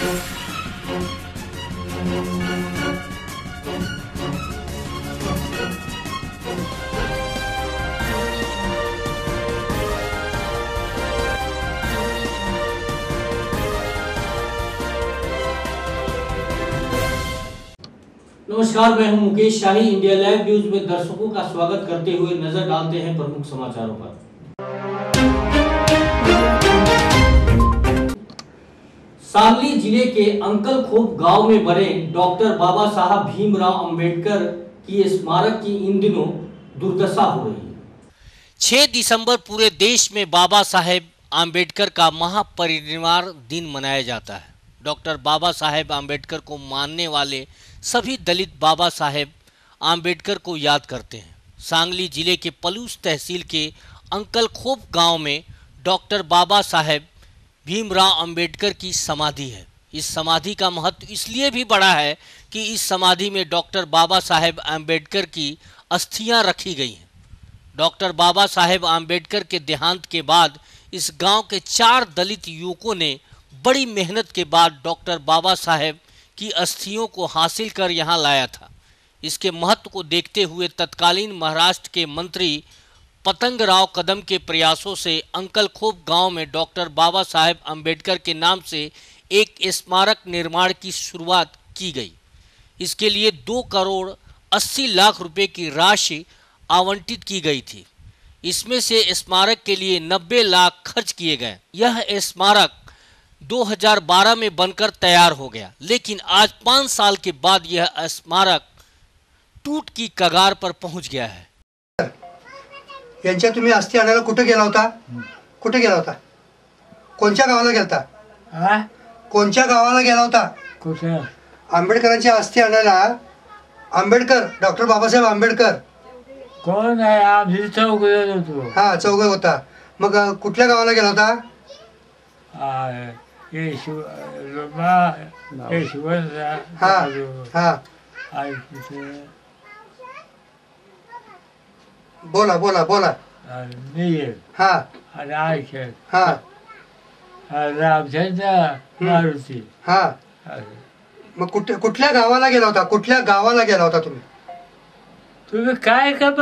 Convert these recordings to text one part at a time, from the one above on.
नमस्कार, मैं हूं Mukesh Shahi. India live news में दर्शकों का स्वागत करते हुए नजर डालते हैं प्रमुख समाचारों पर। सांगली जिले के अंकलखोप गांव में बने डॉक्टर बाबा साहब भीमराव अंबेडकर की स्मारक की इन दिनों दुर्दशा हो रही है। 6 दिसंबर पूरे देश में बाबा साहेब आम्बेडकर का महापरिनिर्वाण दिन मनाया जाता है। डॉक्टर बाबा साहेब आम्बेडकर को मानने वाले सभी दलित बाबा साहेब आम्बेडकर को याद करते हैं। सांगली जिले के पलूस तहसील के अंकलखोप गांव में डॉक्टर बाबा साहेब भीमराव अंबेडकर की समाधि है। इस समाधि का महत्व इसलिए भी बड़ा है कि इस समाधि में डॉक्टर बाबा साहेब आम्बेडकर की अस्थियां रखी गई हैं। डॉक्टर बाबा साहेब आम्बेडकर के देहांत के बाद इस गांव के 4 दलित युवकों ने बड़ी मेहनत के बाद डॉक्टर बाबा साहेब की अस्थियों को हासिल कर यहां लाया था। इसके महत्व को देखते हुए तत्कालीन महाराष्ट्र के मंत्री पतंगराव कदम के प्रयासों से अंकलखोप गांव में डॉक्टर बाबा साहेब आम्बेडकर के नाम से एक स्मारक निर्माण की शुरुआत की गई। इसके लिए 2 करोड़ 80 लाख रुपए की राशि आवंटित की गई थी। इसमें से स्मारक के लिए 90 लाख खर्च किए गए। यह स्मारक 2012 में बनकर तैयार हो गया, लेकिन आज 5 साल के बाद यह स्मारक टूट की कगार पर पहुंच गया है। यांच्या तुम्ही अस्थि आणायला कुठे गेला होता? कुठे गेला होता? कोणत्या गावाला गेलता? कोणत्या गावाला गेला होता? कुठे? आंबेडकरांची अस्थि आणायला. आंबेडकर, डॉक्टर बाबासाहेब आंबेडकर कोण आहे? आम्ही चौघ होतो. हा, चौघ होता. मग कुठल्या गावाला गेला होता? हा हा, बोला बोला बोला. हा हा मारुती. हा, मग कुठल्या गावाला गेला होता? कुठल्या गावाला गेला होता तुम्ही? तुम्ही काय का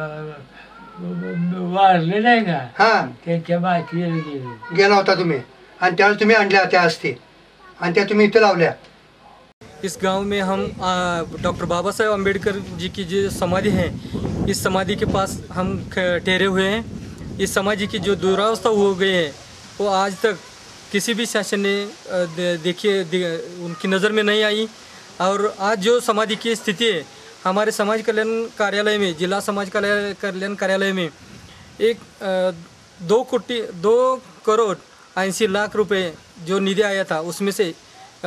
वारले नाही का? हा, त्यांच्या माहिती गेला होता तुम्ही आणि त्यावेळेस तुम्ही आणल्या त्या अस्थि आणि त्या तुम्ही इथे लावल्या. इस गांव में हम डॉक्टर बाबा साहेब अम्बेडकर जी की जो समाधि है, इस समाधि के पास हम ठहरे हुए हैं। इस समाधि की जो दुरावस्था हो गई है वो आज तक किसी भी शासन ने उनकी नज़र में नहीं आई। और आज जो समाधि की स्थिति है, हमारे समाज कल्याण कार्यालय में, जिला समाज कल्याण कार्यालय में एक 2 करोड़ 80 लाख रुपए जो निधि आया था, उसमें से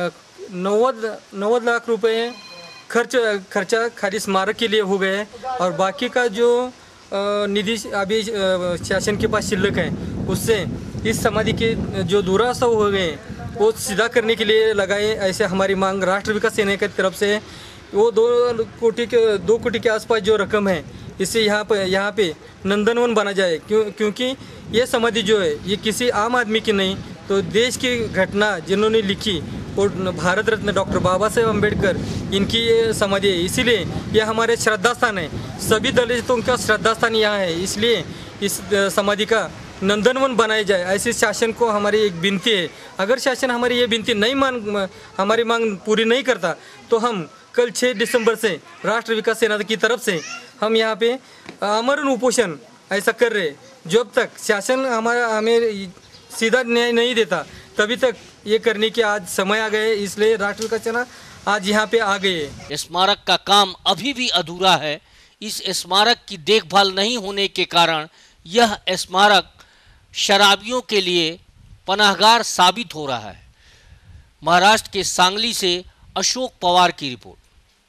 90 लाख रुपए खर्चा खाली स्मारक के लिए हो गए और बाकी का जो निधि अभी शासन के पास शिल्लक है, उससे इस समाधि के जो दुरावस्था हो गए वो सीधा करने के लिए लगाए। ऐसे हमारी मांग राष्ट्र विकास सेना की तरफ से है। वो 2 कोटि के आसपास जो रकम है, इससे यहाँ पे नंदनवन बना जाए। क्योंकि ये समाधि जो है ये किसी आम आदमी की नहीं, तो देश की घटना जिन्होंने लिखी और भारत रत्न डॉक्टर बाबा साहेब अम्बेडकर, इनकी ये समाधि है। इसीलिए ये हमारे श्रद्धा स्थान है। सभी दलितों का श्रद्धा स्थान यहाँ है, इसलिए इस समाधि का नंदनवन बनाया जाए, ऐसे शासन को हमारी एक विनती है। अगर शासन हमारी ये विनती हमारी मांग पूरी नहीं करता तो हम कल 6 दिसंबर से राष्ट्र विकास सेना की तरफ से हम यहाँ पे आमरण उपोषण ऐसा कर रहे। जब तक शासन हमें सीधा न्याय नहीं देता तभी तक ये करने के आज समय आ गए। इसलिए राष्ट्र विकास सेना आज यहाँ पे आ गए। स्मारक का काम अभी भी अधूरा है। इस स्मारक की देखभाल नहीं होने के कारण यह स्मारक शराबियों के लिए पनाहगार साबित हो रहा है। महाराष्ट्र के सांगली से अशोक पवार की रिपोर्ट।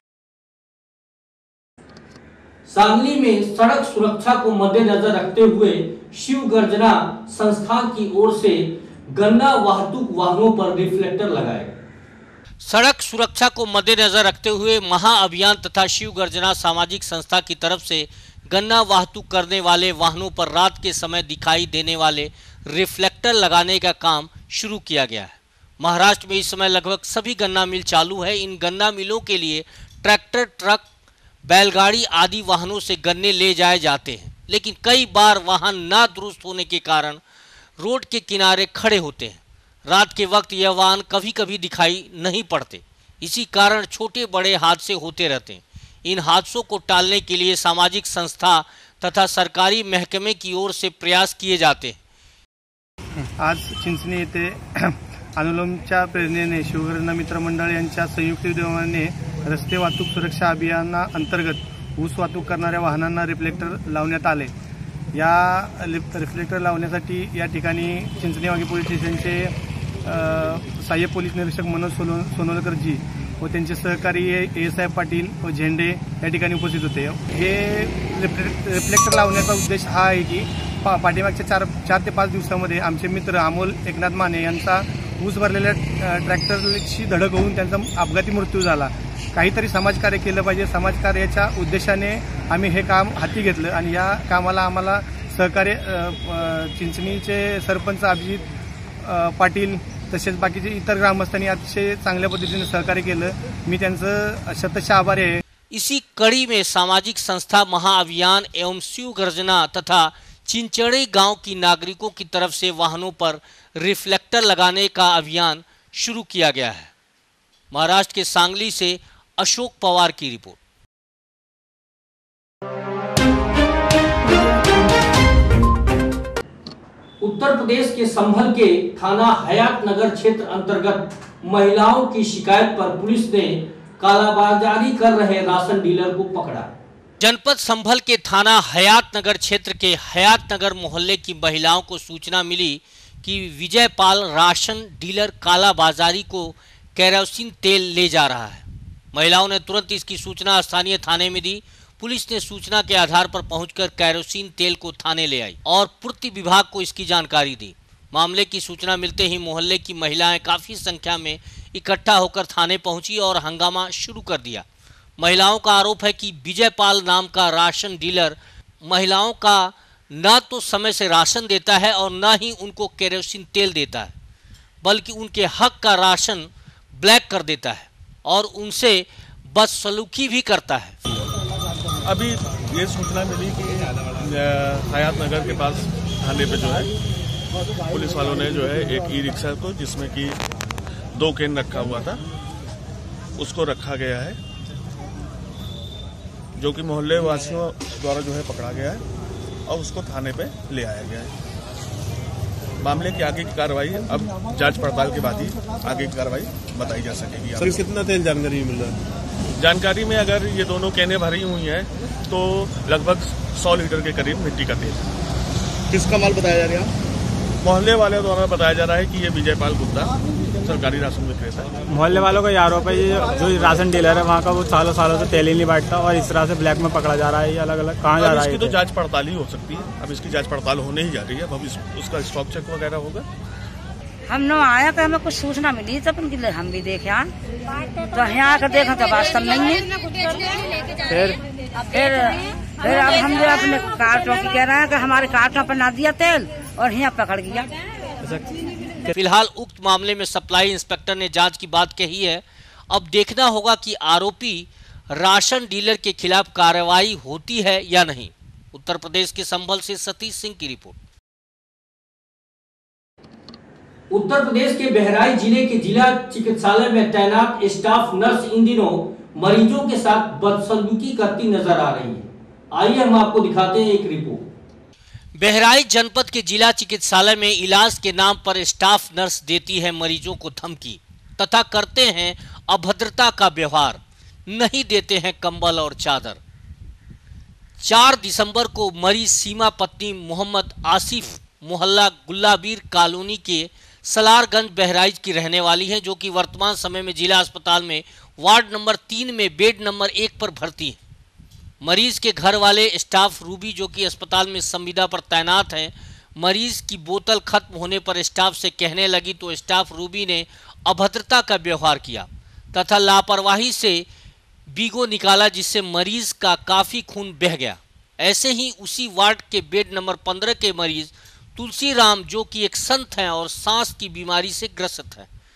सांगली में सड़क सुरक्षा को मद्देनजर रखते हुए शिव गर्जना संस्थान की ओर से गन्ना वाहतुक वाहनों पर रिफ्लेक्टर लगाए गए। सड़क सुरक्षा को मद्देनजर रखते हुए महाअभियान तथा शिव गर्जना सामाजिक संस्था की तरफ से गन्ना वाहतुक करने वाले वाहनों पर रात के समय दिखाई देने वाले रिफ्लेक्टर लगाने का काम शुरू किया गया है। महाराष्ट्र में इस समय लगभग सभी गन्ना मिल चालू है। इन गन्ना मिलों के लिए ट्रैक्टर, ट्रक, बैलगाड़ी आदि वाहनों से गन्ने ले जाए जाते हैं, लेकिन कई बार वाहन ना दुरुस्त होने के कारण रोड के किनारे खड़े होते हैं। रात के वक्त यह वाहन कभी कभी दिखाई नहीं पड़ते, इसी कारण छोटे बड़े हादसे होते रहते हैं। इन हादसों को टालने के लिए सामाजिक संस्था तथा सरकारी महकमे की ओर से प्रयास किए जाते हैं। आज चिंचणी येथे अनुलोमच्या प्रेरणेने शिवगर्जना मित्र मंडळ यांच्या संयुक्त विद्यमाने रस्ते वाहतूक सुरक्षा अभियानाअंतर्गत ऊस वाहतूक करणाऱ्या वाहनांना रिफ्लेक्टर लावण्यात आले। या रिफ्लेक्टर लावण्यासाठी या ठिकाणी चिंचणी वाघी पोलीस स्टेशनचे सहाय्यक पोलीस निरीक्षक मनोज सोनवलकरजी व त्यांचे सहकारी ASI पाटील व झेंडे या ठिकाणी उपस्थित होते। हे रिफ्लेक्टर लावण्याचा उद्देश हा आहे की पाठीमागच्या 4 ते 5 दिवसामध्ये आमचे मित्र अमोल एकनाथ माने यांचा ऊस भरलेल्या ट्रॅक्टरची धडक होऊन त्यांचा अपघाती मृत्यू झाला। काहीतरी समाजकार्य केलं पाहिजे, समाजकार्याच्या उद्देशाने आम्ही हे काम हाती घेतलं आणि या कामाला आम्हाला सहकार्य चिंचणीचे सरपंच अभिजित पाटील तसेच बाकीचे इतर ग्रामस्थांनी अतिशय चांगल्या पद्धतीने सहकार्य केलं। मी त्यांचं शतशः आभारी आहे। इसी कड़ी में सामाजिक संस्था महाअभियान एवं शिव गर्जना तथा चिंचड़ी गांव की नागरिकों की तरफ से वाहनों पर रिफ्लेक्टर लगाने का अभियान शुरू किया गया है। महाराष्ट्र के सांगली से अशोक पवार की रिपोर्ट। उत्तर प्रदेश के संभल के थाना हयात नगर क्षेत्र अंतर्गत महिलाओं की शिकायत पर पुलिस ने कालाबाजारी कर रहे राशन डीलर को पकड़ा। जनपद संभल के थाना हयात नगर क्षेत्र के हयात नगर मोहल्ले की महिलाओं को सूचना मिली कि विजयपाल राशन डीलर कालाबाजारी को केरोसिन तेल ले जा रहा है। महिलाओं ने तुरंत इसकी सूचना स्थानीय थाने में दी। पुलिस ने सूचना के आधार पर पहुंचकर केरोसिन तेल को थाने ले आई और पूर्ति विभाग को इसकी जानकारी दी। मामले की सूचना मिलते ही मोहल्ले की महिलाएं काफी संख्या में इकट्ठा होकर थाने पहुंची और हंगामा शुरू कर दिया। महिलाओं का आरोप है कि विजयपाल नाम का राशन डीलर महिलाओं का न तो समय से राशन देता है और न ही उनको केरोसिन तेल देता है, बल्कि उनके हक का राशन ब्लैक कर देता है और उनसे बदसलूकी भी करता है। अभी ये सूचना मिली कि हयात नगर के पास थाने पे जो है पुलिस वालों ने जो है एक ई-रिक्शा को जिसमें कि 2 केन रखा हुआ था उसको रखा गया है, जो कि मोहल्ले वासियों द्वारा जो है पकड़ा गया है और उसको थाने पे ले आया गया है। मामले की आगे की कार्रवाई अब जांच पड़ताल के बाद ही आगे की कार्रवाई बताई जा सकेगी। सर कितना तेल जानकारी मिल रहा है? जानकारी में अगर ये दोनों केने भरी हुई हैं तो लगभग 100 लीटर के करीब मिट्टी का तेल। किसका माल बताया जा रहा है? मोहल्ले वाले द्वारा बताया जा रहा है कि ये विजयपाल गुप्ता सरकारी राशन विक्रेता है। मोहल्ले वालों का ये आरोप है ये जो राशन डीलर है वहाँ का वो सालों से तेल ही नहीं बांटता और इस तरह से ब्लैक में पकड़ा जा रहा है। ये अलग अलग कहाँ जा रहा है? इसकी तो जांच पड़ताल ही हो सकती है। अब इसकी जांच पड़ताल होने ही जा रही है। अब उसका स्टॉक चेक वगैरह होगा। हम न आया कि हमें कुछ सूचना मिली तब हम भी देखे आए तो यहाँ आकर देखा तो वास्तव नहीं है। फिर अब हम जो अपने कार्टों की कह रहे हैं कि हमारे कार्टों पर ना दिया तेल और यहाँ पकड़ गया। फिलहाल उक्त मामले में सप्लाई इंस्पेक्टर ने जांच की बात कही है। अब देखना होगा कि आरोपी राशन डीलर के खिलाफ कार्रवाई होती है या नहीं। उत्तर प्रदेश के संभल से सतीश सिंह की रिपोर्ट। उत्तर प्रदेश के बहराइच जिले के जिला चिकित्सालय में तैनात स्टाफ नर्स इन दिनों मरीजों के साथ बदसलूकी करती नजर आ रही है। आइए हम आपको दिखाते हैं एक रिपोर्ट। बहराइच जनपद के जिला चिकित्सालय में इलाज के नाम पर स्टाफ नर्स देती है मरीजों को धमकी तथा करते हैं अभद्रता का व्यवहार, नहीं देते हैं कंबल और चादर। 4 दिसंबर को मरीज सीमा पत्नी मोहम्मद आसिफ मोहल्ला गुल्लाबीर कॉलोनी के सलारगंज बहराइच की रहने वाली है, जो कि वर्तमान समय में जिला अस्पताल में वार्ड नंबर 3 में बेड नंबर 1 पर भर्ती है। मरीज के घर वाले स्टाफ रूबी, जो कि अस्पताल में संविदा पर तैनात है, मरीज की बोतल खत्म होने पर स्टाफ से कहने लगी तो स्टाफ रूबी ने अभद्रता का व्यवहार किया तथा लापरवाही से बीगो निकाला, जिससे मरीज का काफ़ी खून बह गया। ऐसे ही उसी वार्ड के बेड नंबर 15 के मरीज तुलसीराम, जो कि एक संत हैं और सांस की बीमारी से ग्रसित है,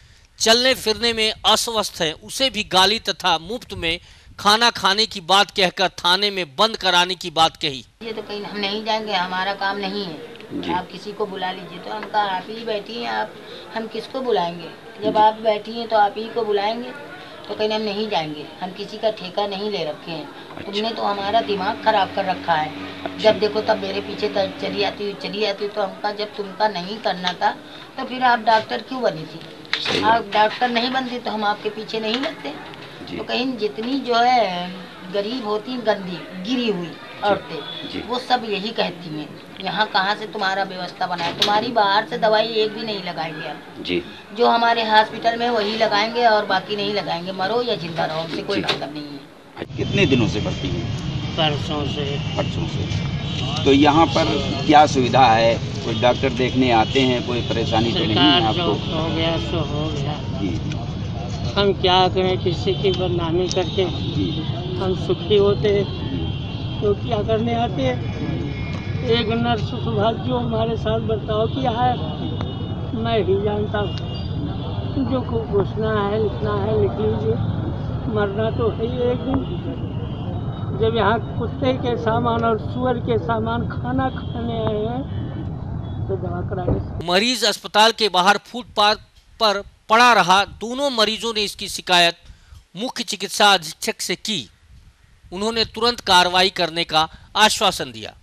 चलने फिरने में अस्वस्थ है उसे भी गाली तथा मुफ्त में खाना खाने की बात कहकर थाने में बंद कराने की बात कही। ये तो कहीं हम नहीं जाएंगे, हमारा काम नहीं है, आप किसी को बुला लीजिए। तो हम कहा आप ही बैठी हैं, आप हम किसको बुलाएंगे, जब आप बैठी हैं तो आप ही को बुलाएंगे। तो कहीं हम नहीं जाएंगे, हम किसी का ठेका नहीं ले रखे हैं। तुमने तो हमारा दिमाग खराब कर रखा है, जब देखो तब मेरे पीछे चली आती। तो हम कहा जब तुमका नहीं करना था तो फिर आप डॉक्टर क्यों बनी थी? आप डॉक्टर नहीं बनती तो हम आपके पीछे नहीं लगते। तो कहीं जितनी जो है गरीब होती गंदी गिरी हुई औरतें, वो सब यही कहती हैं यहाँ कहाँ से तुम्हारा व्यवस्था बना है, तुम्हारी बाहर से दवाई एक भी नहीं लगाएंगे हम जी। जो हमारे हॉस्पिटल में वही लगाएंगे और बाकी नहीं लगाएंगे, मरो या जिंदा रहो, हमसे कोई मतलब नहीं है। कितने दिनों से भर्ती है? परसों से। तो यहाँ पर क्या सुविधा है? कोई डॉक्टर देखने आते हैं? कोई परेशानी तो नहीं है आपको? हो गया सो हो गया जी। हम क्या करें, किसी की बदनामी करके हम सुखी होते तो क्या करने आते। एक नर्स सुबह जो हमारे साथ बर्ताव किया है मैं ही जानता हूँ। जो को घुसना है लिखना है लिख लीजिए, मरना तो है ही एक दिन। जब यहाँ कुत्ते के सामान और सुअर के सामान खाना खाने आए हैं तो दवा कराने। मरीज अस्पताल के बाहर फुटपाथ पर पड़ा रहा। दोनों मरीजों ने इसकी शिकायत मुख्य चिकित्सा अधीक्षक से की। उन्होंने तुरंत कार्रवाई करने का आश्वासन दिया।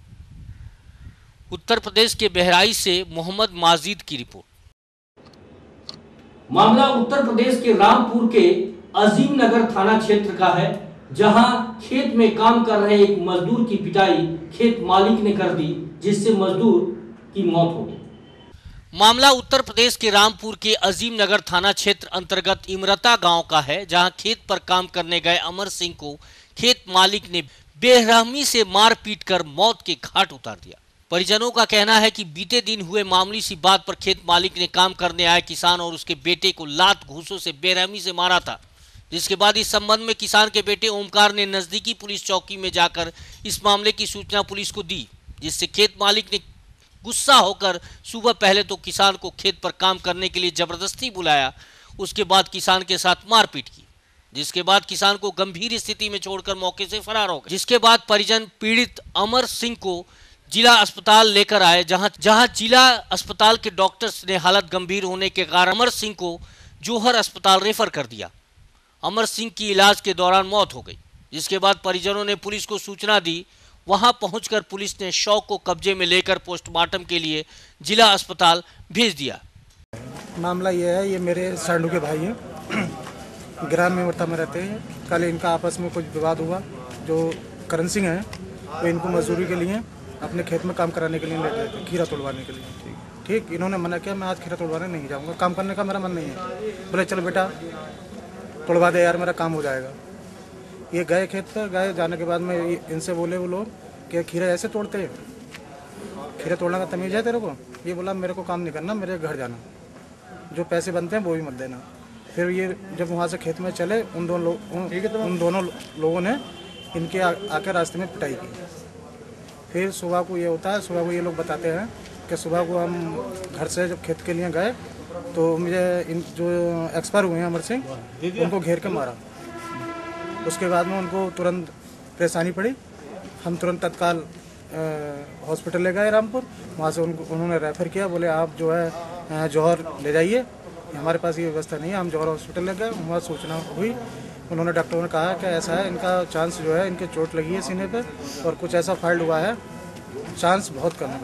उत्तर प्रदेश के बहराइच से मोहम्मद माजिद की रिपोर्ट। मामला उत्तर प्रदेश के रामपुर के अजीम नगर थाना क्षेत्र का है, जहां खेत में काम कर रहे एक मजदूर की पिटाई खेत मालिक ने कर दी, जिससे मजदूर की मौत हो गई। मामला उत्तर प्रदेश के रामपुर के अजीम नगर थाना क्षेत्र अंतर्गत इमरता गांव का है, जहां खेत पर काम करने गए अमर सिंह को खेत मालिक ने बेरहमी से मार पीट कर मौत के घाट उतार दिया। परिजनों का कहना है कि बीते दिन हुए मामूली सी बात पर खेत मालिक ने काम करने आए किसान और उसके बेटे को लात घूंसों से बेरहमी से मारा था, जिसके बाद इस संबंध में किसान के बेटे ओमकार ने नजदीकी पुलिस चौकी में जाकर इस मामले की सूचना पुलिस को दी, जिससे खेत मालिक ने गुस्सा होकर सुबह पहले तो किसान को खेत पर काम करने के लिए जबरदस्ती बुलाया, उसके बाद किसान के साथ मारपीट की, जिसके बाद किसान को गंभीर स्थिति में छोड़कर मौके से फरार हो गए। जिसके बाद परिजन पीड़ित अमर सिंह को जिला अस्पताल लेकर आए, जहां जिला अस्पताल के डॉक्टर्स ने हालत गंभीर होने के कारण अमर सिंह को जोहर अस्पताल रेफर कर दिया। अमर सिंह की इलाज के दौरान मौत हो गई, जिसके बाद परिजनों ने पुलिस को सूचना दी। वहां पहुंचकर पुलिस ने शव को कब्जे में लेकर पोस्टमार्टम के लिए जिला अस्पताल भेज दिया। मामला ये है, ये मेरे साडू के भाई हैं, ग्राम में इमरता में रहते हैं। कल इनका आपस में कुछ विवाद हुआ। जो करण सिंह हैं वो इनको मजदूरी के लिए अपने खेत में काम कराने के लिए ले गए थे, खीरा तोड़वाने के लिए। ठीक, इन्होंने मना किया, मैं आज खीरा तोड़वाने नहीं जाऊँगा, काम करने का मेरा मन नहीं है। बोले चलो बेटा तोड़वा दे यार, मेरा काम हो जाएगा। ये गए खेत पर, गए जाने के बाद में इनसे बोले वो लोग कि खीरा ऐसे तोड़ते हैं, खीरा तोड़ने का तमीज़ है तेरे को? ये बोला मेरे को काम नहीं करना, मेरे घर जाना, जो पैसे बनते हैं वो भी मत देना। फिर ये जब वहाँ से खेत में चले, उन दोनों लोगों ने इनके आके रास्ते में पिटाई की। फिर सुबह को ये होता है, सुबह को ये लोग बताते हैं कि सुबह को हम घर से जब खेत के लिए गए तो मुझे जो एक्सपायर हुए हैं अमर सिंह, उनको घेर के मारा। उसके बाद में उनको तुरंत परेशानी पड़ी। हम तुरंत तत्काल हॉस्पिटल ले गए रामपुर। वहाँ से उन्होंने रेफ़र किया, बोले आप जो है जौहर ले जाइए, हमारे पास ये व्यवस्था नहीं है। हम जौहर हॉस्पिटल ले गए, वहाँ सूचना हुई। उन्होंने डॉक्टरों ने कहा कि ऐसा है, इनका चांस जो है, इनके चोट लगी है सीने पे और कुछ ऐसा फाइल्ड हुआ है, चांस बहुत कम है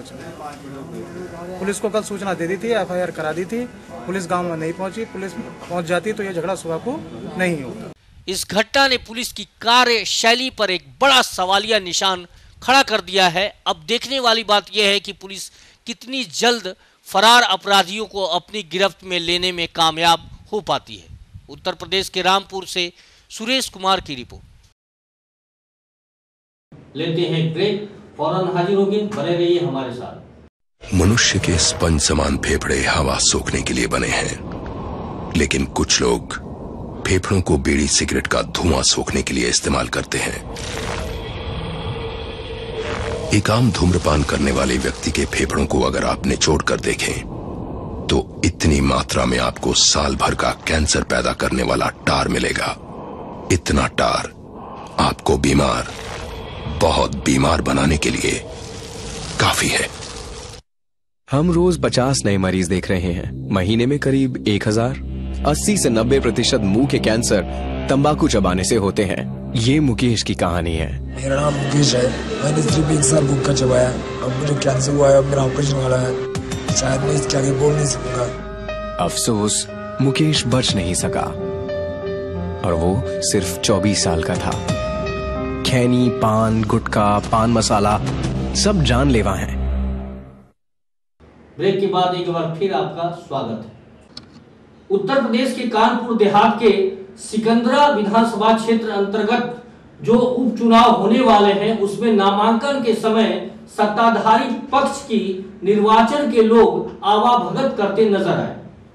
बचने। पुलिस को कल सूचना दे दी थी, FIR करा दी थी। पुलिस गांव में नहीं पहुंची, पुलिस पहुंच जाती तो ये झगड़ा सुबह को नहीं होता। इस घटना ने पुलिस की कार्यशैली पर एक बड़ा सवालिया निशान खड़ा कर दिया है। अब देखने वाली बात यह है कि पुलिस कितनी जल्द फरार अपराधियों को अपनी गिरफ्त में लेने में कामयाब हो पाती है। उत्तर प्रदेश के रामपुर से सुरेश कुमार की रिपोर्ट। लेते हैं ब्रेक, फौरन हाजिर होंगे, बने रहिए हमारे साथ। मनुष्य के स्पंज समान फेफड़े हवा सोखने के लिए बने हैं, लेकिन कुछ लोग फेफड़ों को बीड़ी सिगरेट का धुआं सोखने के लिए इस्तेमाल करते हैं। एक आम धूम्रपान करने वाले व्यक्ति के फेफड़ों को अगर आप निचोड़ कर देखें तो इतनी मात्रा में आपको साल भर का कैंसर पैदा करने वाला टार मिलेगा। इतना टार आपको बीमार, बहुत बीमार बनाने के लिए काफी है। हम रोज 50 नए मरीज देख रहे हैं, महीने में करीब 1000। 80 से 90% मुंह के कैंसर तंबाकू चबाने से होते हैं। ये मुकेश की कहानी है। मेरा नाम मुकेश है। मैंने सिर्फ 1 साल गुटखा चबाया, अब मुझे कैंसर हुआ है, अब मेरा ऑपरेशन वाला है। शायद मैं इसके आगे बोल नहीं सकूंगा। अफसोस, मुकेश बच नहीं सका और वो सिर्फ 24 साल का था। खैनी, पान, गुटखा, पान मसाला सब जानलेवा हैं। ब्रेक के बाद एक बार फिर आपका स्वागत है। उत्तर प्रदेश के कानपुर देहात के सिकंदरा विधानसभा क्षेत्र अंतर्गत जो उपचुनाव होने वाले हैं उसमें नामांकन के समय सत्ताधारी पक्ष की निर्वाचन के लोग आवाभगत करते नजर आए।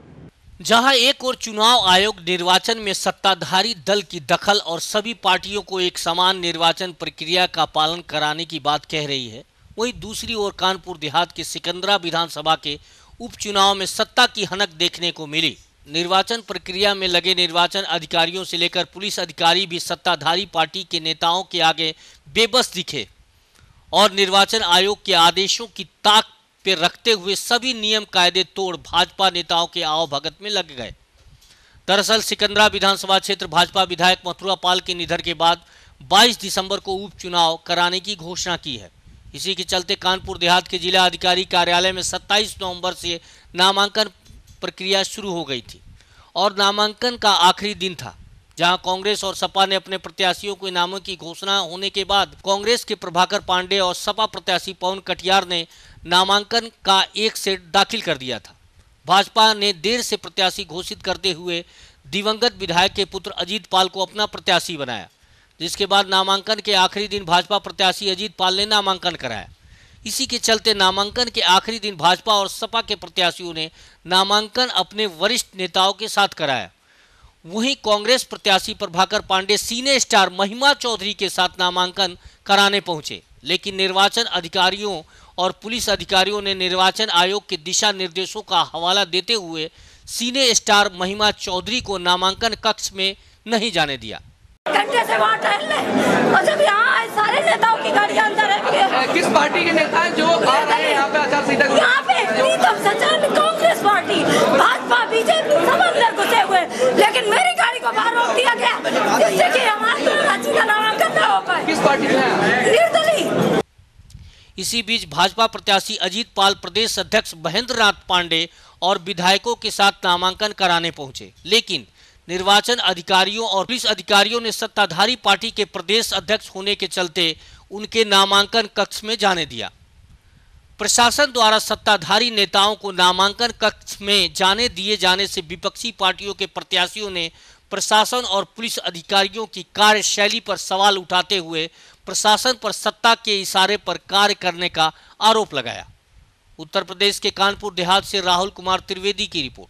जहां एक और चुनाव आयोग निर्वाचन में सत्ताधारी दल की दखल और सभी पार्टियों को एक समान निर्वाचन प्रक्रिया का पालन कराने की बात कह रही है, वहीं दूसरी ओर कानपुर देहात के सिकंदरा विधानसभा के उपचुनाव में सत्ता की हनक देखने को मिली। निर्वाचन प्रक्रिया में लगे निर्वाचन अधिकारियों से लेकर पुलिस अधिकारी भी सत्ताधारी पार्टी के नेताओं के आगे बेबस दिखे और निर्वाचन आयोग के आदेशों की ताक पे रखते हुए सभी नियम कायदे तोड़ भाजपा नेताओं के आवभगत में लग गए। दरअसल सिकंदरा विधानसभा क्षेत्र भाजपा विधायक मथुरा पाल के निधन के बाद 22 दिसंबर को उपचुनाव कराने की घोषणा की है। इसी के चलते कानपुर देहात के जिला अधिकारी कार्यालय में 27 नवंबर से नामांकन प्रक्रिया शुरू हो गई थी और नामांकन का आखिरी दिन था, जहां कांग्रेस और सपा ने अपने प्रत्याशियों के नामों की घोषणा होने के बाद कांग्रेस के प्रभाकर पांडे और सपा प्रत्याशी पवन कटियार ने नामांकन का एक सेट दाखिल कर दिया था। भाजपा ने देर से प्रत्याशी घोषित करते हुए दिवंगत विधायक के पुत्र अजीत पाल को अपना प्रत्याशी बनाया, जिसके बाद नामांकन के आखिरी दिन भाजपा प्रत्याशी अजीत पाल ने नामांकन कराया। इसी के चलते नामांकन के आखिरी दिन भाजपा और सपा के प्रत्याशियों ने नामांकन अपने वरिष्ठ नेताओं के साथ कराया। वहीं कांग्रेस प्रत्याशी प्रभाकर पांडे सीने स्टार महिमा चौधरी के साथ नामांकन कराने पहुंचे, लेकिन निर्वाचन अधिकारियों और पुलिस अधिकारियों ने निर्वाचन आयोग के दिशा निर्देशों का हवाला देते हुए सीने स्टार महिमा चौधरी को नामांकन कक्ष में नहीं जाने दिया। घंटे से वहाँ टहल रहे और जब यहाँ आए सारे नेताओं की गाड़ियाँ अंदर है। किस पार्टी के नेता हैं जो आ रहे हैं यहाँ पे आचार संहिता? यहाँ पे प्रीतम सचन, कांग्रेस पार्टी, भाजपा, बीजेपी सब अंदर घुसे हुए, लेकिन मेरी गाड़ी को बाहर रोक दिया गया जिससे कि हमारे राज्य का नामांकन न हो पाए। किस पार्टी के हैं? निर्दलीय। इसी बीच भाजपा प्रत्याशी अजीत पाल प्रदेश अध्यक्ष महेंद्र नाथ पांडे और विधायकों के साथ नामांकन कराने पहुंचे, लेकिन निर्वाचन अधिकारियों और पुलिस अधिकारियों ने सत्ताधारी पार्टी के प्रदेश अध्यक्ष होने के चलते उनके नामांकन कक्ष में जाने दिया। प्रशासन द्वारा सत्ताधारी नेताओं को नामांकन कक्ष में जाने दिए जाने से विपक्षी पार्टियों के प्रत्याशियों ने प्रशासन और पुलिस अधिकारियों की कार्यशैली पर सवाल उठाते हुए प्रशासन पर सत्ता के इशारे पर कार्य करने का आरोप लगाया। उत्तर प्रदेश के कानपुर देहात से राहुल कुमार त्रिवेदी की रिपोर्ट।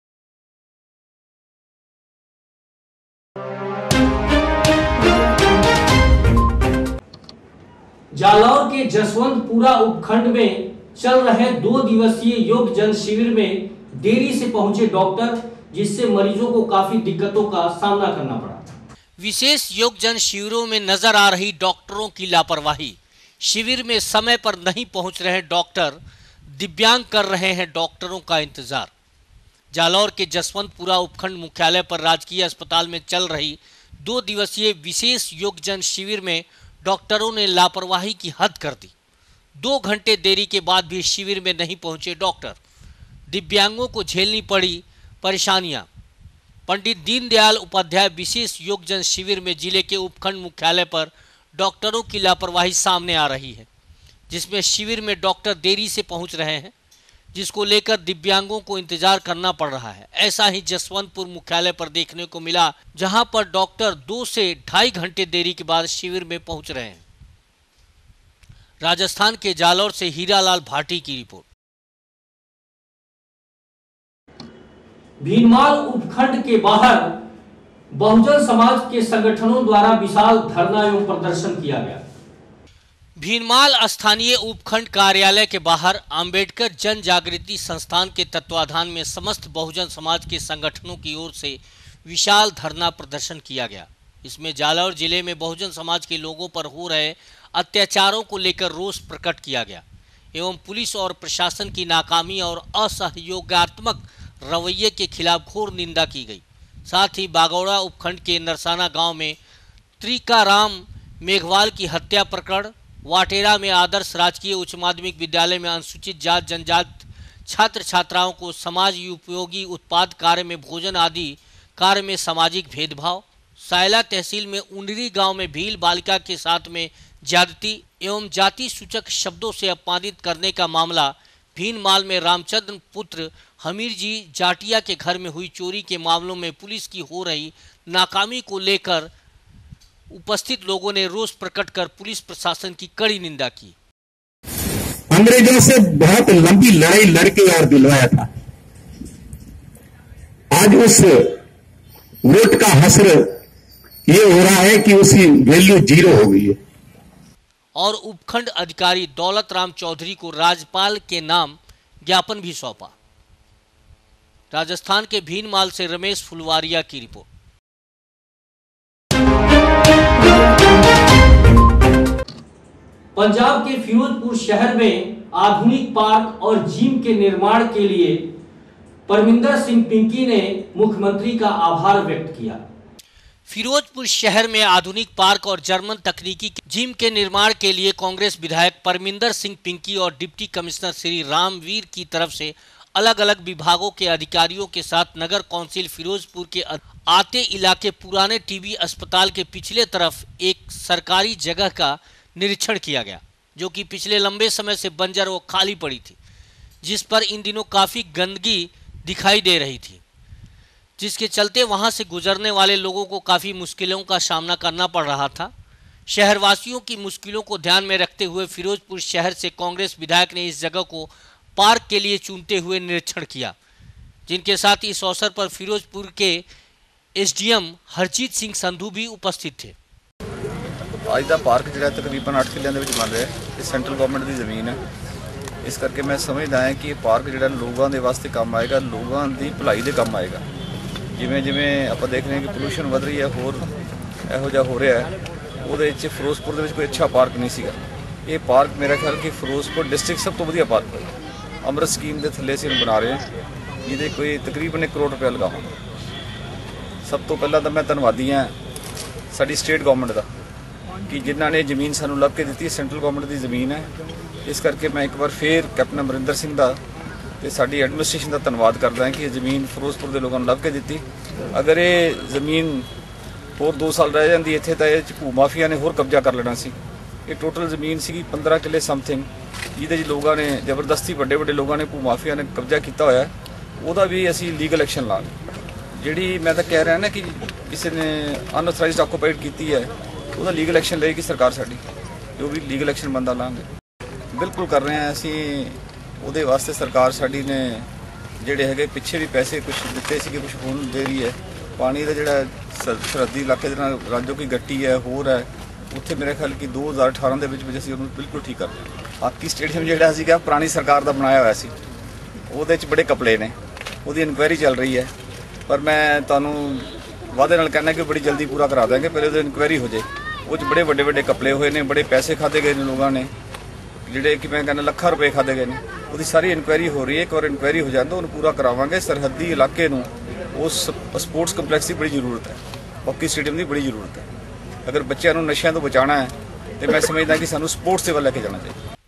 जालौर के जसवंतपुरा उपखंड में चल रहे 2 दिवसीय योग जन शिविर में देरी से पहुंचे डॉक्टर, जिससे मरीजों को काफी दिक्कतों का सामना करना पड़ा। विशेष योग जन शिविरों में नजर आ रही डॉक्टरों की लापरवाही। शिविर में समय पर नहीं पहुंच रहे डॉक्टर, दिव्यांग कर रहे हैं डॉक्टरों का इंतजार। जालौर के जसवंतपुरा उपखंड मुख्यालय पर राजकीय अस्पताल में चल रही 2 दिवसीय विशेष योग जन शिविर में डॉक्टरों ने लापरवाही की हद कर दी। 2 घंटे देरी के बाद भी शिविर में नहीं पहुंचे डॉक्टर, दिव्यांगों को झेलनी पड़ी परेशानियां। पंडित दीनदयाल उपाध्याय विशेष योग जन शिविर में जिले के उपखंड मुख्यालय पर डॉक्टरों की लापरवाही सामने आ रही है, जिसमें शिविर में डॉक्टर देरी से पहुंच रहे हैं, जिसको लेकर दिव्यांगों को इंतजार करना पड़ रहा है। ऐसा ही जसवंतपुर मुख्यालय पर देखने को मिला, जहां पर डॉक्टर 2 से 2.5 घंटे देरी के बाद शिविर में पहुंच रहे हैं। राजस्थान के जालौर से हीरालाल भाटी की रिपोर्ट। भीनमाल उपखंड के बाहर बहुजन समाज के संगठनों द्वारा विशाल धरना एवं प्रदर्शन किया गया। भीनमाल स्थानीय उपखंड कार्यालय के बाहर अंबेडकर जन जागृति संस्थान के तत्वाधान में समस्त बहुजन समाज के संगठनों की ओर से विशाल धरना प्रदर्शन किया गया। इसमें जालौर जिले में बहुजन समाज के लोगों पर हो रहे अत्याचारों को लेकर रोष प्रकट किया गया एवं पुलिस और प्रशासन की नाकामी और असहयोगात्मक रवैये के खिलाफ घोर निंदा की गई। साथ ही बागौड़ा उपखंड के नरसाना गांव में त्रिकाराम मेघवाल की हत्या प्रकरण, वाटेरा में आदर्श राजकीय उच्च माध्यमिक विद्यालय में अनुसूचित जात जनजात छात्र छात्राओं को समाज उपयोगी उत्पाद कार्य में भोजन आदि कार्य में सामाजिक भेदभाव, सायला तहसील में उंडरी गांव में भील बालिका के साथ में ज्यादती एवं जाति सूचक शब्दों से अपमानित करने का मामला, भीनमाल में रामचंद्र पुत्र हमीर जी जाटिया के घर में हुई चोरी के मामलों में पुलिस की हो रही नाकामी को लेकर उपस्थित लोगों ने रोष प्रकट कर पुलिस प्रशासन की कड़ी निंदा की। अंग्रेजों से बहुत लंबी लड़ाई लड़के और दिलवाया था। आज उस वोट का हसर ये हो रहा है कि उसकी वैल्यू 0 हो गई है। और उपखंड अधिकारी दौलत राम चौधरी को राज्यपाल के नाम ज्ञापन भी सौंपा। राजस्थान के भीनमाल से रमेश फुलवारिया की रिपोर्ट। पंजाब के फिरोजपुर शहर में आधुनिक पार्क और जिम के निर्माण के लिए परमिंदर सिंह पिंकी ने मुख्यमंत्री का आभार व्यक्त किया। फिरोजपुर शहर में आधुनिक पार्क और जर्मन तकनीकी जिम के निर्माण के लिए कांग्रेस विधायक परमिंदर सिंह पिंकी और डिप्टी कमिश्नर श्री रामवीर की तरफ से अलग अलग विभागों के अधिकारियों के साथ नगर कौंसिल फिरोजपुर के आते इलाके पुराने टीबी अस्पताल के पिछले तरफ एक सरकारी जगह का निरीक्षण किया गया, जो कि पिछले लंबे समय से बंजर व खाली पड़ी थी, जिस पर इन दिनों काफ़ी गंदगी दिखाई दे रही थी, जिसके चलते वहां से गुजरने वाले लोगों को काफ़ी मुश्किलों का सामना करना पड़ रहा था। शहरवासियों की मुश्किलों को ध्यान में रखते हुए फिरोजपुर शहर से कांग्रेस विधायक ने इस जगह को पार्क के लिए चुनते हुए निरीक्षण किया, जिनके साथ इस अवसर पर फिरोजपुर के एसडीएम हरजीत सिंह संधू भी उपस्थित थे। ਅੱਜ ਦਾ ਪਾਰਕ ਜਿਹੜਾ ਤਕਰੀਬਨ 8 ਕਿੱਲਿਆਂ ਦੇ ਵਿੱਚ ਬਣ ਰਿਹਾ ਹੈ, ਇਹ ਸੈਂਟਰਲ ਗਵਰਨਮੈਂਟ ਦੀ ਜ਼ਮੀਨ ਹੈ। ਇਸ ਕਰਕੇ ਮੈਂ ਸਮਝਦਾ ਹਾਂ ਕਿ ਇਹ ਪਾਰਕ ਜਿਹੜਾ ਲੋਕਾਂ ਦੇ ਵਾਸਤੇ ਕੰਮ ਆਏਗਾ, ਲੋਕਾਂ ਦੀ ਭਲਾਈ ਦੇ ਕੰਮ ਆਏਗਾ। ਜਿਵੇਂ ਜਿਵੇਂ ਆਪਾਂ ਦੇਖ ਰਹੇ ਹਾਂ ਕਿ ਪੋਲੂਸ਼ਨ ਵਧ ਰਹੀ ਹੈ, ਹੋਰ ਇਹੋ ਜਿਹਾ ਹੋ ਰਿਹਾ ਹੈ, ਉਹਦੇ ਵਿੱਚ ਫਿਰੋਜ਼ਪੁਰ ਦੇ ਵਿੱਚ ਕੋਈ ਅੱਛਾ ਪਾਰਕ ਨਹੀਂ ਸੀਗਾ। ਇਹ ਪਾਰਕ ਮੇਰਾ ਖਿਆਲ ਕਿ ਫਿਰੋਜ਼ਪੁਰ ਡਿਸਟ੍ਰਿਕਟ ਸਭ ਤੋਂ ਵਧੀਆ ਪਾਰਕ ਹੈ। ਅੰਮ੍ਰਿਤ ਸਕੀਮ ਦੇ ਥੱਲੇ ਅਸੀਂ ਬਣਾ ਰਹੇ ਹਾਂ, ਜਿਹਦੇ ਕੋਈ ਤਕਰੀਬਨ 1 ਕਰੋੜ ਰੁਪਏ ਲਗਾਵਾਂਗੇ। ਸਭ ਤੋਂ ਪਹਿਲਾਂ ਤਾਂ ਮੈਂ ਧੰਨਵਾਦੀ ਹਾਂ ਸਾਡੀ ਸਟੇਟ ਗਵਰਨਮੈਂਟ ਦਾ कि जिन्होंने जमीन सानू लभ के दी, सेंट्रल गवर्नमेंट की जमीन है। इस करके मैं एक बार फिर कैप्टन अमरिंदर सिंह का तो साड़ी एडमिनिस्ट्रेशन का धन्यवाद करता है कि ये जमीन फिरोजपुर के लोगों ने लभ के दी। अगर ये जमीन होर 2 साल रह जाती इत्थे तो ये भू माफिया ने होर कब्जा कर लेना सी। ये टोटल जमीन सी 15 किले समथिंग, जिहदे लोगों ने जबरदस्ती वड्डे वड्डे लोगों ने भू माफिया ने कब्जा किया होया, ਉਹਦਾ भी असी लीगल एक्शन लांगे। जिहड़ी मैं तो कह रहा ना कि किसी ने अनऑथराइज्ड ऑक्यूपाइड की है, ਉਹਦਾ ਲੀਗਲ ਐਕਸ਼ਨ ਲਏਗੀ ਸਰਕਾਰ ਸਾਡੀ, ਜੋ ਵੀ ਲੀਗਲ ਐਕਸ਼ਨ ਬੰਦਾ ਲਾਂਗੇ। ਬਿਲਕੁਲ ਕਰ ਰਹੇ ਹਾਂ ਅਸੀਂ, ਉਹਦੇ ਵਾਸਤੇ ਸਰਕਾਰ ਸਾਡੀ ਨੇ ਜਿਹੜੇ ਹੈਗੇ ਪਿੱਛੇ ਵੀ ਪੈਸੇ ਕੁਝ ਦਿੱਤੇ ਸੀਗੇ, ਕੁਝ ਹੁਣ ਦੇ ਰਹੀ ਹੈ। ਪਾਣੀ ਦਾ ਜਿਹੜਾ ਸਰਹੱਦੀ ਇਲਾਕੇ ਦੇ ਨਾਲ ਰਾਜੋ ਕੀ ਗੱਟੀ ਹੈ, ਹੋਰ ਹੈ, ਉੱਥੇ ਮੇਰੇ ਖਿਆਲ ਕਿ 2018 ਦੇ ਵਿੱਚ ਅਸੀਂ ਉਹਨੂੰ ਬਿਲਕੁਲ ਠੀਕ ਕਰ ਰਹੇ ਹਾਂ। ਹਾਕੀ ਸਟੇਡੀਅਮ ਜਿਹੜਾ ਸੀਗਾ ਪੁਰਾਣੀ ਸਰਕਾਰ ਦਾ ਬਣਾਇਆ ਹੋਇਆ ਸੀ, ਉਹਦੇ 'ਚ ਬੜੇ ਕਪਲੇ ਨੇ, ਉਹਦੀ ਇਨਕੁਆਇਰੀ ਚੱਲ ਰਹੀ ਹੈ। ਪਰ ਮੈਂ ਤੁਹਾਨੂੰ ਵਾਅਦੇ ਨਾਲ कहना कि बड़ी जल्दी पूरा करा देंगे, पहले तो इनक्वायरी हो जाए। वो बड़े ਵੱਡੇ ਵੱਡੇ कपले हुए ने, बड़े पैसे खाते गए ने लोगों ने, ਜਿਹੜੇ कि मैं कहना ਲੱਖਾਂ रुपए खाते गए ने। ਉਹਦੀ ਸਾਰੀ ਇਨਕੁਆਇਰੀ ਹੋ ਰਹੀ ਹੈ। ਇੱਕ ਵਾਰ ਇਨਕੁਆਇਰੀ ਹੋ ਜਾਂਦਾ ਉਹਨੂੰ ਪੂਰਾ ਕਰਾਵਾਂਗੇ। ਸਰਹੱਦੀ ਇਲਾਕੇ ਨੂੰ ਉਸ ਸਪੋਰਟਸ ਕੰਪਲੈਕਸ ਦੀ ਬੜੀ ਜ਼ਰੂਰਤ ਹੈ, ਹਾਕੀ ਸਟੇਡੀਅਮ ਦੀ ਬੜੀ ਜ਼ਰੂਰਤ ਹੈ। ਅਗਰ ਬੱਚਿਆਂ ਨੂੰ ਨਸ਼ਿਆਂ ਤੋਂ ਬਚਾਉਣਾ ਹੈ तो मैं समझदा कि ਸਾਨੂੰ स्पोर्ट्स से लेके जाना चाहिए।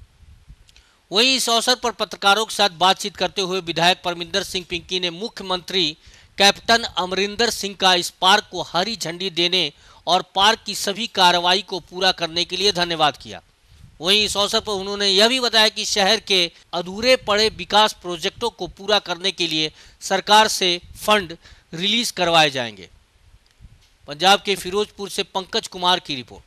वहीं इस अवसर पर पत्रकारों के साथ बातचीत करते हुए विधायक परमिंदर सिंह पिंकी ने मुख्यमंत्री कैप्टन अमरिंदर सिंह का इस पार्क को हरी झंडी देने और पार्क की सभी कार्रवाई को पूरा करने के लिए धन्यवाद किया। वहीं इस अवसर पर उन्होंने यह भी बताया कि शहर के अधूरे पड़े विकास प्रोजेक्टों को पूरा करने के लिए सरकार से फंड रिलीज करवाए जाएंगे। पंजाब के फिरोजपुर से पंकज कुमार की रिपोर्ट।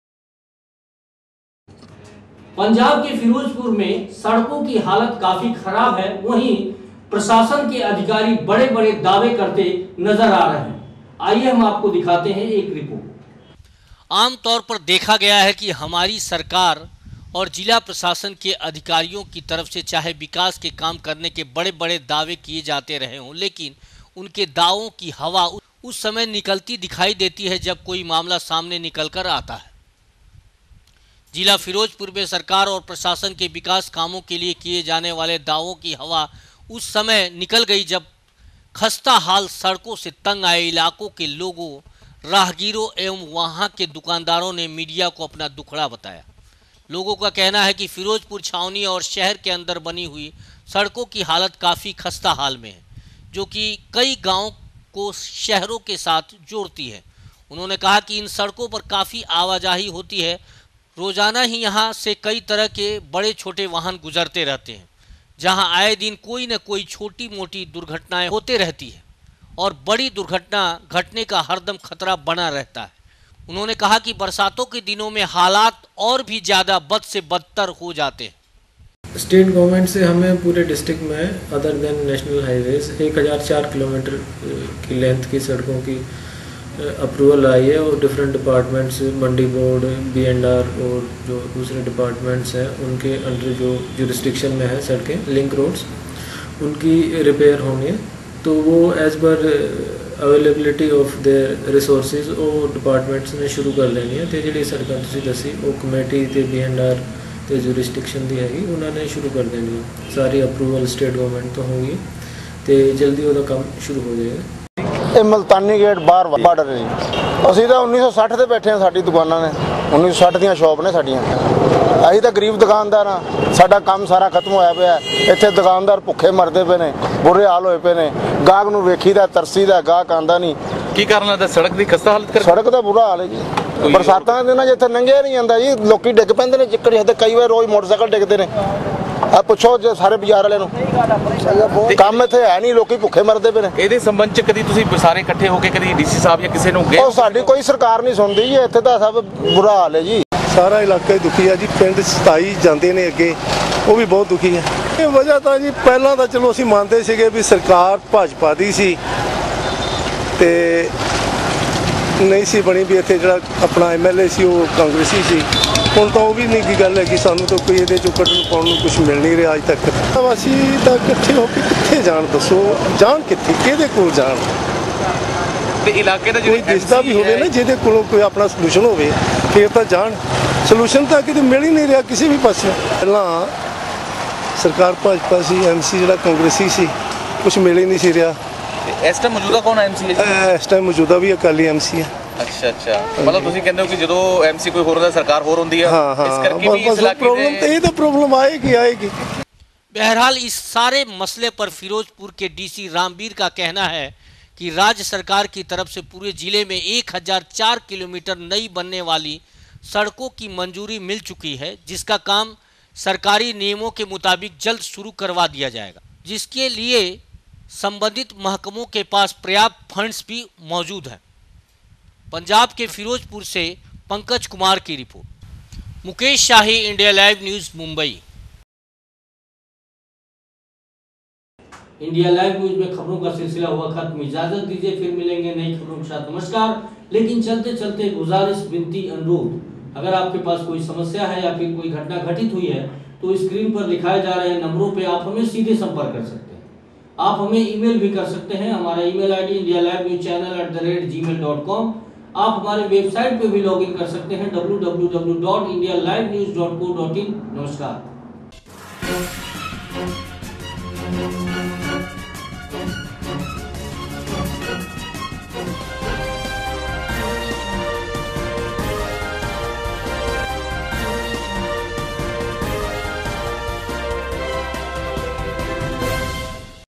पंजाब के फिरोजपुर में सड़कों की हालत काफी खराब है, वहीं प्रशासन के अधिकारी बड़े बड़े दावे करते नजर आ रहे हैं। आइए हम आपको दिखाते हैं एक रिपोर्ट। आमतौर पर देखा गया है कि हमारी सरकार और जिला प्रशासन के अधिकारियों की तरफ से चाहे विकास के काम करने के बड़े बड़े दावे किए जाते रहे हों, लेकिन उनके दावों की हवा उस समय निकलती दिखाई देती है जब कोई मामला सामने निकल कर आता है। जिला फिरोजपुर में सरकार और प्रशासन के विकास कामों के लिए किए जाने वाले दावों की हवा उस समय निकल गई जब खस्ता हाल सड़कों से तंग आए इलाकों के लोगों, राहगीरों एवं वहां के दुकानदारों ने मीडिया को अपना दुखड़ा बताया। लोगों का कहना है कि फिरोजपुर छावनी और शहर के अंदर बनी हुई सड़कों की हालत काफ़ी खस्ता हाल में है, जो कि कई गांवों को शहरों के साथ जोड़ती है। उन्होंने कहा कि इन सड़कों पर काफ़ी आवाजाही होती है। रोजाना ही यहाँ से कई तरह के बड़े छोटे वाहन गुजरते रहते हैं, जहाँ आए दिन कोई न कोई छोटी मोटी दुर्घटनाएं होते रहती है और बड़ी दुर्घटना घटने का हरदम खतरा बना रहता है। उन्होंने कहा कि बरसातों के दिनों में हालात और भी ज़्यादा बद से बदतर हो जाते हैं। स्टेट गवर्नमेंट से हमें पूरे डिस्ट्रिक्ट में other than national highways 1004 kilometre की लेंथ की सड़कों की अप्रूवल आई है और डिफरेंट डिपार्टमेंट्स, मंडी बोर्ड, B&R और जो दूसरे डिपार्टमेंट्स हैं उनके अंडर जो जुरिस्डिक्शन में है सड़कें, लिंक रोड्स, उनकी रिपेयर होनी है। तो वो as per availability of their resources और डिपार्टमेंट्स ने शुरू कर लेनी है। तो जी सड़क तुम दसी वो कमेटी तो B&R तो जुरिस्डिक्शन की हैगी, उन्होंने शुरू कर देनी है। सारी अप्रूवल स्टेट गवर्नमेंट तो होगी तो जल्दी वो काम शुरू हो जाएगा। ਇਹ ਮਲਤਾਨੀ ਗੇਟ ਬਾਹਰ ਬਾਰਡਰ ਹੈ ਜੀ। ਅਸੀਂ ਤਾਂ 1960 ਤੇ ਬੈਠੇ ਹਾਂ, ਸਾਡੀ ਦੁਕਾਨਾਂ ਨੇ 1960 ਦੀਆਂ ਸ਼ਾਪ ਨੇ ਸਾਡੀਆਂ। ਅਸੀਂ ਤਾਂ ਗਰੀਬ ਦੁਕਾਨਦਾਰ ਹਾਂ, ਸਾਡਾ ਕੰਮ ਸਾਰਾ ਖਤਮ ਹੋਇਆ ਪਿਆ। ਇੱਥੇ ਦੁਕਾਨਦਾਰ ਭੁੱਖੇ ਮਰਦੇ ਪਏ ਨੇ, ਬੁਰੇ ਹਾਲ ਹੋਏ ਪਏ ਨੇ। ਗਾਹਕ ਨੂੰ ਵੇਖੀਦਾ, ਤਰਸੀਦਾ, ਗਾਹਕ ਆਂਦਾ ਨਹੀਂ। ਕੀ ਕਾਰਨ ਲੱਗਦਾ? ਸੜਕ ਦੀ ਖਸਤਾ ਹਾਲਤ ਕਰ ਸੜਕ ਦਾ ਬੁਰਾ ਹਾਲ ਹੈ ਜੀ। ਬਰਸਾਤਾਂ ਦੇ ਦਿਨਾਂ 'ਚ ਇੱਥੇ ਲੰਘਿਆ ਨਹੀਂ ਜਾਂਦਾ ਜੀ, ਲੋਕੀ ਡਿੱਗ ਪੈਂਦੇ ਨੇ ਚਿੱਕੜ ਜਿਹਦੇ, ਕਈ ਵਾਰ ਰੋਜ਼ ਮੋਟਰਸਾਈਕਲ ਡਿੱਗਦੇ ਨੇ। ਆ ਪੁੱਛੋ ਜੇ ਸਾਰੇ ਬਾਜ਼ਾਰ ਵਾਲਿਆਂ ਨੂੰ, ਕੰਮ ਇੱਥੇ ਹੈ ਨਹੀਂ, ਲੋਕੀ ਭੁੱਖੇ ਮਰਦੇ ਪਏ ਨੇ। ਇਹਦੇ ਸੰਬੰਧ 'ਚ ਕਦੀ ਤੁਸੀਂ ਸਾਰੇ ਇਕੱਠੇ ਹੋ ਕੇ ਕਦੀ ਡੀਸੀ ਸਾਹਿਬ ਜਾਂ ਕਿਸੇ ਨੂੰ ਗਏ? ਉਹ ਸਾਡੀ ਕੋਈ ਸਰਕਾਰ ਨਹੀਂ ਸੁਣਦੀ ਜੀ, ਇੱਥੇ ਤਾਂ ਸਭ ਬੁਰਾ ਹਾਲ ਹੈ ਜੀ। ਸਾਰਾ ਇਲਾਕਾ ਹੀ ਦੁਖੀ ਹੈ ਜੀ। ਪਿੰਡ 27 ਜਾਂਦੇ ਨੇ ਅੱਗੇ, ਉਹ ਵੀ ਬਹੁਤ ਦੁਖੀ ਹੈ। ਇਹ ਵਜ੍ਹਾ ਤਾਂ ਜੀ ਪਹਿਲਾਂ ਤਾਂ ਚਲੋ ਅਸੀਂ ਮੰਨਦੇ ਸੀਗੇ ਵੀ ਸਰਕਾਰ ਭਾਜਪਾ ਦੀ ਸੀ ਤੇ ਨਹੀਂ ਸੀ ਬਣੀ, ਵੀ ਇੱਥੇ ਜਿਹੜਾ ਆਪਣਾ MLA ਸੀ ਉਹ ਕਾਂਗਰਸੀ ਸੀ। ਹੁਣ ਤਾਂ ਉਹ ਵੀ ਨਹੀਂ ਕੀ ਗੱਲ ਹੈ ਕਿ ਸਾਨੂੰ ਤਾਂ ਕੋਈ ਇਹਦੇ ਚੋਂ ਕੱਢਣ ਪਾਉਣ ਨੂੰ ਕੁਝ ਮਿਲ ਨਹੀਂ ਰਿਹਾ ਅੱਜ ਤੱਕ। ਅਸੀਂ ਤਾਂ ਇਕੱਠੇ ਹੋ ਕੇ ਕਿੱਥੇ ਜਾਣ, ਦੱਸੋ ਜਾਣ ਕਿੱਥੇ, ਕਿਹਦੇ ਕੋਲ ਜਾਣ? ਤੇ ਇਲਾਕੇ ਦਾ ਕੋਈ ਦਿਸਦਾ ਵੀ ਹੋਵੇ ਨਾ ਜਿਹਦੇ ਕੋਲੋਂ ਕੋਈ ਆਪਣਾ ਸੋਲੂਸ਼ਨ ਹੋਵੇ ਫਿਰ ਤਾਂ ਜਾਣ। ਸੋਲੂਸ਼ਨ ਤਾਂ ਕਿਤੇ ਮਿਲ ਹੀ ਨਹੀਂ ਰਿਹਾ ਕਿਸੇ ਵੀ ਪਾਸੇ। ਪਹਿਲਾਂ ਸਰਕਾਰ ਭਾਜਪਾ ਸੀ, MC ਜਿਹੜਾ ਕਾਂਗਰਸੀ ਸੀ, ਕੁਝ ਮਿਲ ਹੀ ਨਹੀਂ ਸੀ ਰਿਹਾ। ਇਸ ਟਾਈਮ ਮੌਜੂਦਾ ਕੌਣ MC ਹੈ? ਇਸ ਟਾਈਮ ਮੌਜੂਦਾ ਵੀ ਅਕਾਲੀ MC ਹੈ। ਅੱਛਾ ਮਤਲਬ ਤੁਸੀਂ ਕਹਿੰਦੇ ਹੋ ਕਿ ਜਦੋਂ MC ਕੋਈ ਹੋਰ ਹੁੰਦਾ ਸਰਕਾਰ ਹੋਰ ਹੁੰਦੀ ਹੈ, ਇਸ ਕਰਕੇ ਵੀ ਇਸ ਇਲਾਕੇ ਪ੍ਰੋਬਲਮ ਤੇ ਇਹ ਤਾਂ ਪ੍ਰੋਬਲਮ ਆਏਗੀ। बहरहाल इस सारे मसले पर फिरोजपुर के DC रामवीर का कहना है कि राज्य सरकार की तरफ से पूरे जिले में 1004 किलोमीटर नई बनने वाली सड़कों की मंजूरी मिल चुकी है, जिसका काम सरकारी नियमों के मुताबिक जल्द शुरू करवा दिया जाएगा, जिसके लिए संबंधित महकमों के पास पर्याप्त फंड्स भी मौजूद हैं। पंजाब के फिरोजपुर से पंकज कुमार की रिपोर्ट। Mukesh Shahi, India live news, Mumbai. India live news में खबरों का सिलसिला हुआ खत्म। इजाजत दीजिए, फिर मिलेंगे नई खबरों के साथ। नमस्कार। लेकिन चलते चलते गुजारिश, विनती, अनुरोध, अगर आपके पास कोई समस्या है या फिर कोई घटना घटित हुई है तो स्क्रीन पर दिखाए जा रहे नंबरों पे आप हमें सीधे संपर्क कर सकते हैं। आप हमें ईमेल भी कर सकते हैं। हमारा ईमेल ID indialiveNewsChannel@gmail.com। आप हमारे वेबसाइट पे भी लॉगिन कर सकते हैं www.indialivenews.co.in। नमस्कार।